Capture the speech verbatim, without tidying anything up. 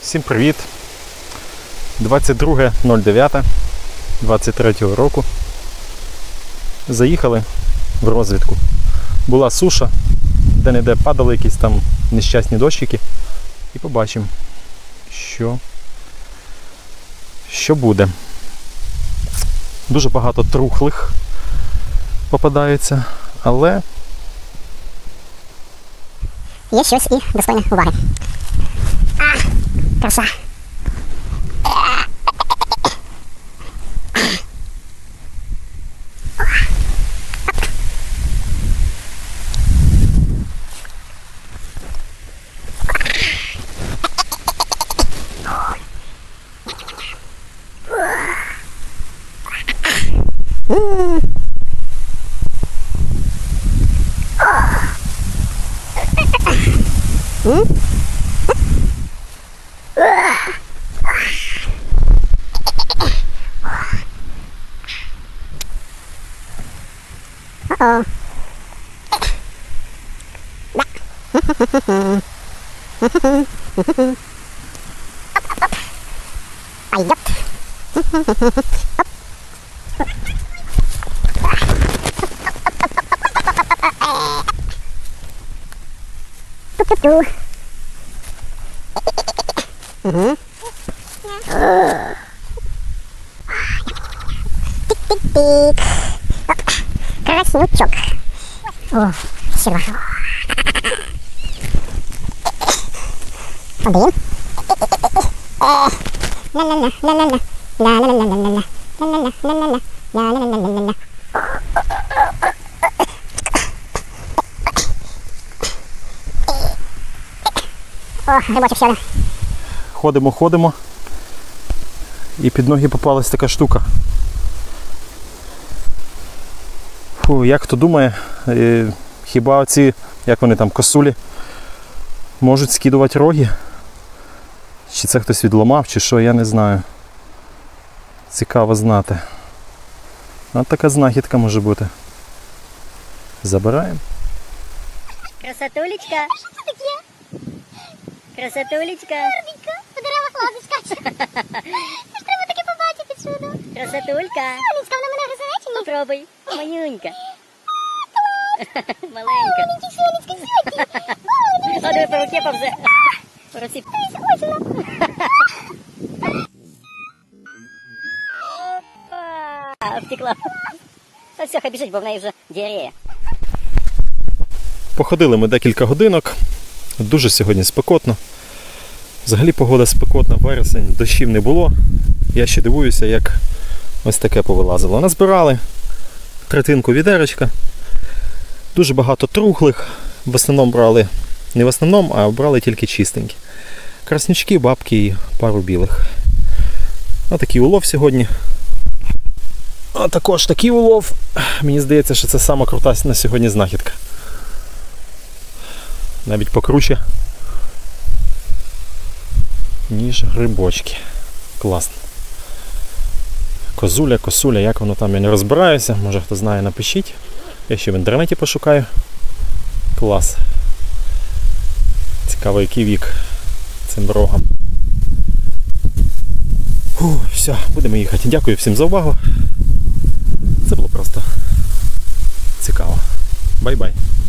Всім привіт! двадцять друге дев'яте двадцять третього року. Заїхали в розвідку. Була суша, де-не-де падали якісь там нещасні дощики. І побачимо, що, що буде. Дуже багато трухлих попадається, але є щось і достойне уваги. А, краса. Uh-oh. I got. Mhm. Тик-тик-тик. Краснючок. О, сила. Один. Ла-ла-ла, ла-ла-ла. Ла-ла-ла-ла-ла-ла. Ла-ла-ла, ла-ла-ла. Ла-ла-ла-ла-ла-ла. О, рибочок сяде. ходимо, ходимо. І під ноги попалась така штука. Фу, як хто думає, е, хіба оці, як вони там, косулі, можуть скидувати роги? Чи це хтось відламав, чи що, я не знаю. Цікаво знати. От така знахідка може бути. Забираємо. Красотулечка. Що це таке? Красотулечка. Гарненько, по деревах лазить скаче. Це ж треба таке побачити чудо. Красотулька. Сонечка, вона мене гризе чи ні? Попробуй. Манюнька. Маленька. Маленький сонечко, сьогодні. О, диви, по руці повзе. По руці. Ось вона. Опа. Втекла. Ну все, хай біжить, бо в неї вже діарея. Походили ми декілька годинок. Дуже сьогодні спекотно. Взагалі погода спекотна, вересень, дощів не було. Я ще дивуюся, як ось таке повилазило. Назбирали третинку відеречка. Дуже багато трухлих. В основному брали, не в основному, а брали тільки чистенькі. Краснючки, бабки і пару білих. Ось такий улов сьогодні. А також такий улов. Мені здається, що це сама крута на сьогодні знахідка. Навіть покруче, ніж грибочки. Класно. Козуля, косуля, як воно там, я не розбираюся. Може хто знає, напишіть. Я ще в інтернеті пошукаю. Клас. Цікаво, який вік цим рогам. Фу, все, будемо їхати. Дякую всім за увагу. Це було просто цікаво. Бай-бай.